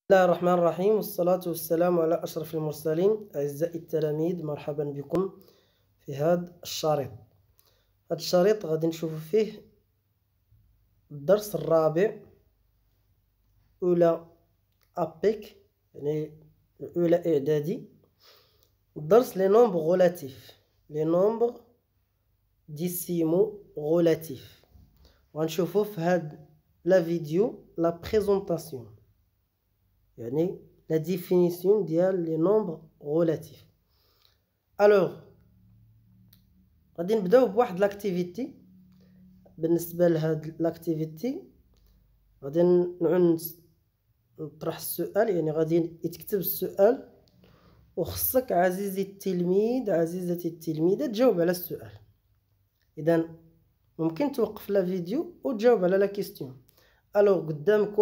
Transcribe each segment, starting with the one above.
بسم الله الرحمن الرحيم، والصلاة والسلام على أشرف المرسلين. أعزائي التلاميذ، مرحبا بكم في هذا الشريط. هذا الشريط غادي نشوف فيه الدرس الرابع، أولى أبيك، يعني أولى إعدادي. الدرس لي نومبر غولاتيف، لي نومبر ديسيمو غولاتيف. وغنشوفو في هاد لا فيديو لا بريزونطاسيون، يعني لا ديفينيسيون ديال لي نومبر غولاتيف. الوغ غادي نبداو بواحد لاكتيفيتي. بالنسبه لهاد لاكتيفيتي غادي نعود نطرح السؤال، يعني غادي يتكتب السؤال وخصك عزيزي التلميذ عزيزتي التلميذه تجاوب على السؤال. اذا ممكن توقف لا فيديو وتجاوب على لا كيستيون. الوغ قدامك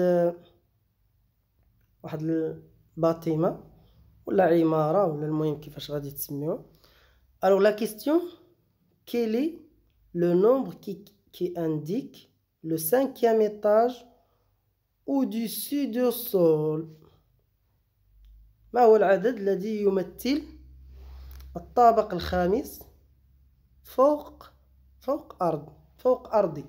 واحد الباطمه ولا عماره ولا المهم كيفاش غادي تسميوها. الوغ لا كيستيون: quel est le nombre qui indique le 5e étage au-dessus du sol؟ ما هو العدد الذي يمثل الطابق الخامس فوق أرضي؟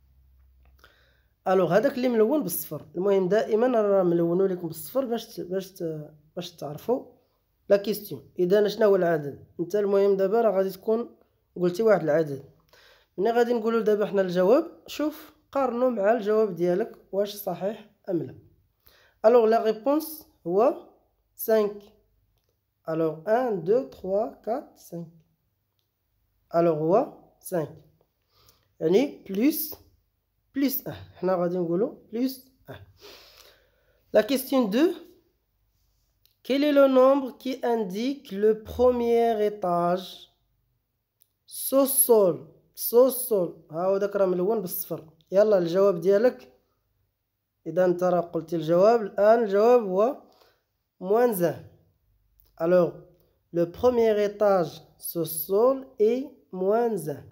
الوغ هذاك اللي ملون بالصفر، المهم دائما راه ملونو لكم بالصفر باش تعرفوا لا كيستيون. اذا شنو هو العدد؟ انت المهم دابا راه غادي تكون قلتي واحد العدد، ملي غادي نقولوا دابا حنا الجواب، شوف قارنوا مع الجواب ديالك واش صحيح ام لا. الوغ لا ريبونس هو 5. الوغ 1 2 3 4 5. الوغ هو 5، يعني بلس 1. حنا غادي نقولوا بلس 1. La question 2: quel est le nombre qui indique le premier étage sous-sol؟ ها هو داك راه ملون بالصفر. يلا الجواب ديالك. اذا انت راه قلتي الجواب الان، الجواب هو -1. alors le premier étage sous-sol est -1.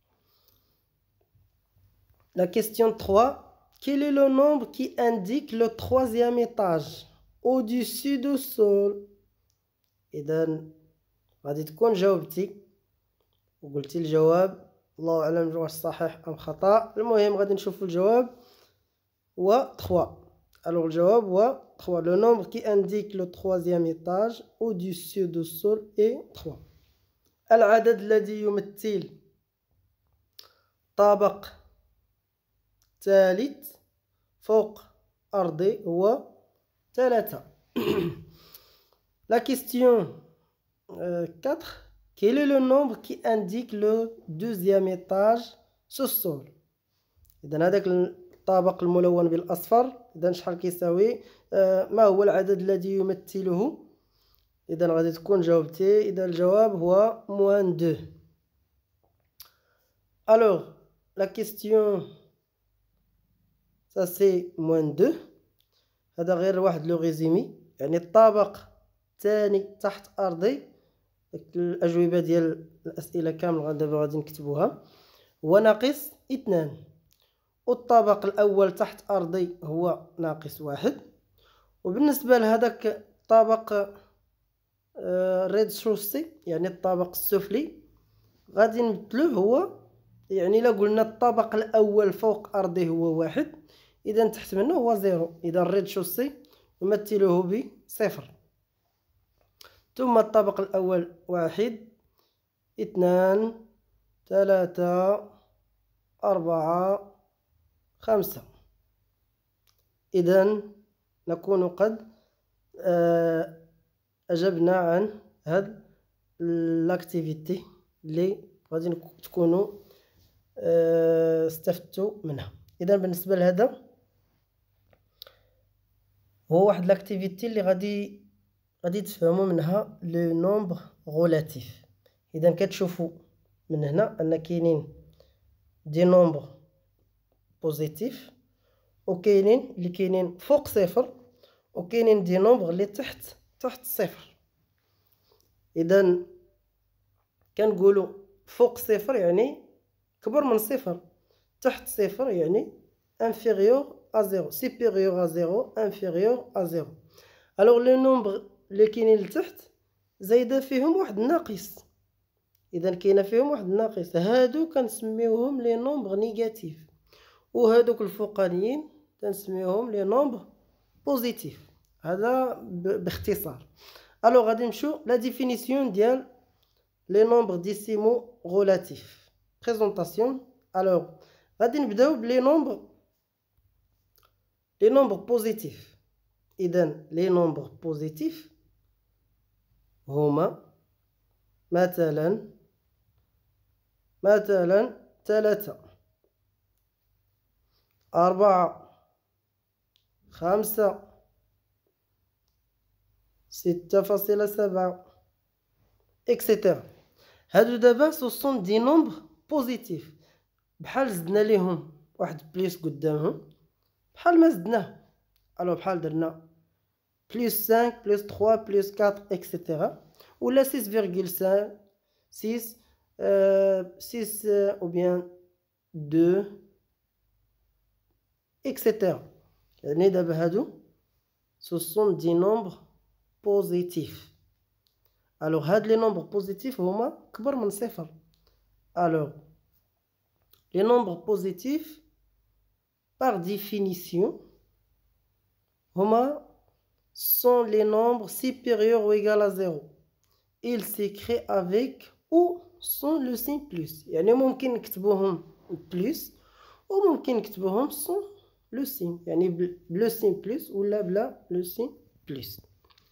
la question 3: quel est le nombre qui indique le 3e étage au-dessus du sol؟ اذا غادي تكون جاوبتي وقلتي الجواب، الله اعلم واش صحيح ام خطا. المهم غادي نشوفوا الجواب هو 3. alors الجواب هو 3. le nombre qui indique le 3e étage au-dessus du sol est 3. العدد الذي يمثل طابق ثالث فوق أرضي هو 3. la question 4: quel est le nombre qui indique le 2e étage sous-sol؟ إذا هذاك الطابق الملون بالأصفر، إذا شحال كيساوي؟ ما هو العدد الذي يمثله؟ إذا غادي تكون جاوبتي. إذا الجواب هو -2. alors la question ça c'est -2. هذا غير واحد لو ريزيمي، يعني الطابق الثاني تحت أرضي. الأجوبة ديال الأسئلة كامل دابا غادي نكتبوها. هو -2. والطابق الأول تحت أرضي هو -1. وبالنسبة لهذاك الطابق ريد شوسي، يعني الطابق السفلي، غادي نبدلوه. هو يعني إلا قلنا الطابق الأول فوق أرضي هو 1، إذا تحت منه هو 0. إذا الريد شوسي نمثله ب0. ثم الطابق الأول 1 2 3 4 5. إذا نكون قد أجبنا عن هاد لاكتيفيتي اللي غادي تكونوا استفدتوا منها. إذا بالنسبة لهذا هو واحد لاكتيفيتي اللي غادي تفهموا منها لو نومبر غولاتيف. إذا كتشوفوا من هنا أن كاينين دي نومبر بوزيتيف، وكاينين اللي كاينين فوق 0، وكاينين دي نومبر اللي تحت 0. إذا كنقولوا فوق 0 يعني كبر من 0، تحت 0 يعني انفيريور à 0 supérieur à 0 inférieur à 0 alors le nombre اللي كاينين لتحت زايده فيهم واحد ناقص اذا كاينه فيهم واحد ناقص هادو كنسميوهم لي نومبر نيجاتيف وهادوك الفوقانيين كنسميوهم لي نومبر بوزيتيف هذا باختصار الوغ غادي نمشيو لا ديفينيسيون ديال لي نومبر ديسيمو غولاتيف بريزونطاسيون الوغ غادي نبداو بلي نومبر بوزيتيف اذا لي نومبر بوزيتيف هما مثلا 3 4 5 6.7 اكسيتيرا هادو دابا سوسون دي نومبر بوزيتيف بحال زدنا ليهم واحد بليس قدامهم بحال ما زدناه الو بحال درنا بليس 5 بليس 3 بليس 4 اكسيتيرا ولا 6.5 6 6 ou bien 2 اكسيتيرا يعني دابا هادو سوسون دي نومبر بوزيتيف الوغ هاد لي نومبر بوزيتيف هما كبر من صفر الوغ لي نومبر بوزيتيف par définition هما sont les nombres supérieurs ou égaux à 0 ils s'écrivent avec ou sans le signe plus يعني ممكن نكتبوهم plus وممكن نكتبوهم sans le signe يعني بلو signe plus ولا بلا le signe plus.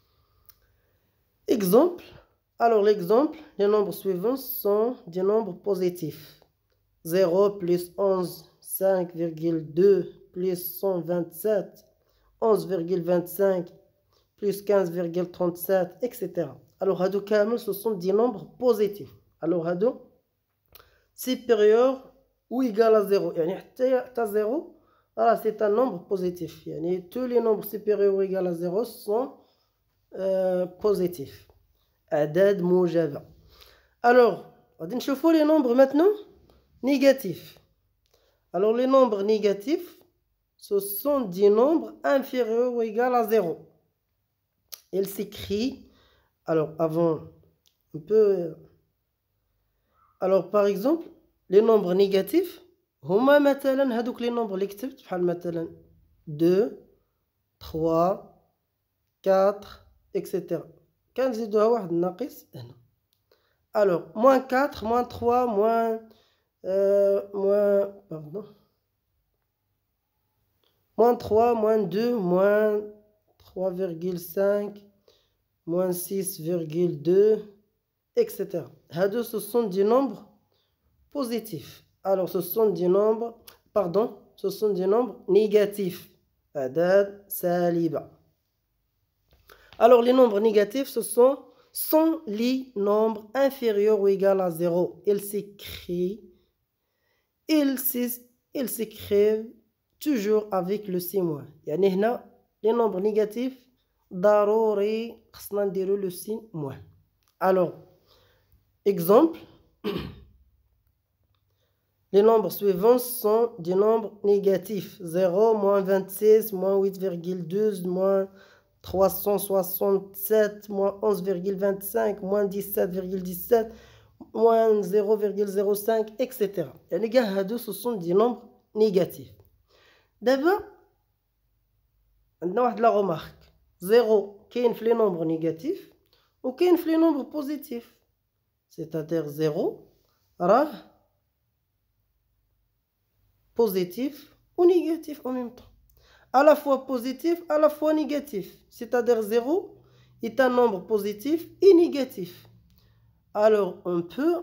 Exemple. Alors l'exemple, les nombres suivants sont des nombres positifs. 0 plus 11, 5,2 plus 127, 11,25 plus 15,37, etc. Alors هادو كامل ce sont des nombres positifs. Alors هادو supérieur ou égal à 0 يعني حتى 0 c'est un nombre positif. يعني tous les nombres supérieurs ou égal à 0 sont positifs. أعداد موجبة. Alors غادي نشوفوا les nombres maintenant négatifs. Alors les nombres négatifs ce sont des nombres inférieurs ou égal à 0. Il s'écrit alors avant un peu alors par exemple les nombres négatifs هما مثلا هادوك لي نومبر اللي كتبت بحال مثلا 2 3 4 etc. كنزيدوها واحد الناقص هنا alors moins 4 moins 3 moins moins 3 moins 2 moins 3,5 moins 6,2 etc. هادو ce sont des nombres positifs. Alors ce sont des nombres ce sont des nombres négatifs. أعداد سالبة. Alors les nombres négatifs ce sont les nombres inférieurs ou égaux à 0. Ils s'écrivent toujours avec le signe moins. يعني هنا les nombres négatifs ضروري خصنا نديرو le signe moins. Alors exemple. Les nombres suivants sont des nombres négatifs. 0, moins 26, moins 8,12, moins 367, moins 11,25, moins 17,17, moins 0,05, etc. Les gars, ce sont des nombres négatifs. D'abord, on a la remarque. 0, qui est les nombres négatifs, ou qui est les nombres positifs. C'est-à-dire 0, rah, positif ou négatif en même temps. À la fois positif, à la fois négatif. C'est-à-dire 0 est un nombre positif et négatif. Alors on peut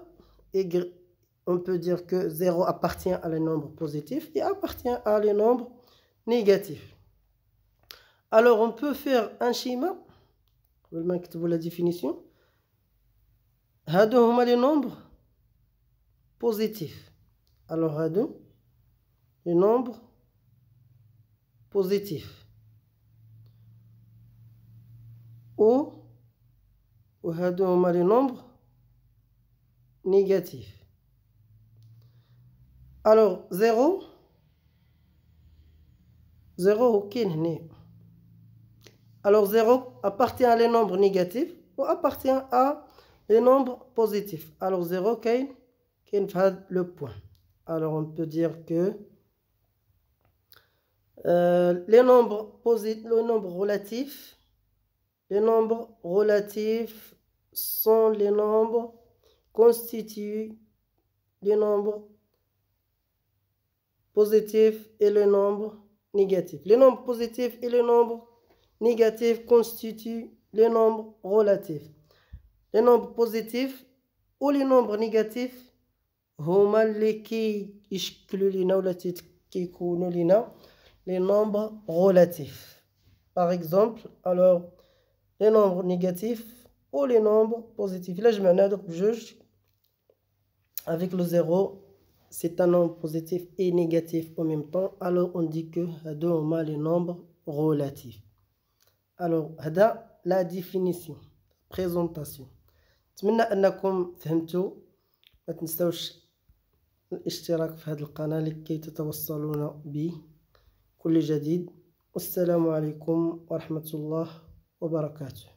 dire que 0 appartient à les nombres positifs et appartient à les nombres négatifs. Alors on peut faire un schéma. Je vais mettre la définition. هادو هما les nombres positifs. Alors هادو les nombres positifs ou هادو هما les nombres négatifs. Alors 0 0 هو كاين هنا. Alors 0 appartient à les nombres négatifs ou appartient à les nombres positifs. Alors 0 كاين في هذا le point. Alors on peut dire que les nombres relatifs sont les nombres constituent les nombres positifs et les nombres négatifs. Les nombres positifs et les nombres négatifs constituent les nombres relatifs. Les nombres positifs ou les nombres négatifs هما اللي كيشكلوا لينا ولا كيكونوا لينا les nombres relatifs. Par exemple, alors les nombres négatifs ou les nombres positifs. Là, je m'en donc juge avec le 0, c'est un nombre positif et négatif en même temps. Alors, on dit que هادو هما les nombres relatifs. Alors, هذا la définition, présentation. أتمنى أنكم فهمتوا. ما تنسوش الاشتراك في هذه القناة لكي تتوصلون بكل جديد. والسلام عليكم ورحمة الله وبركاته.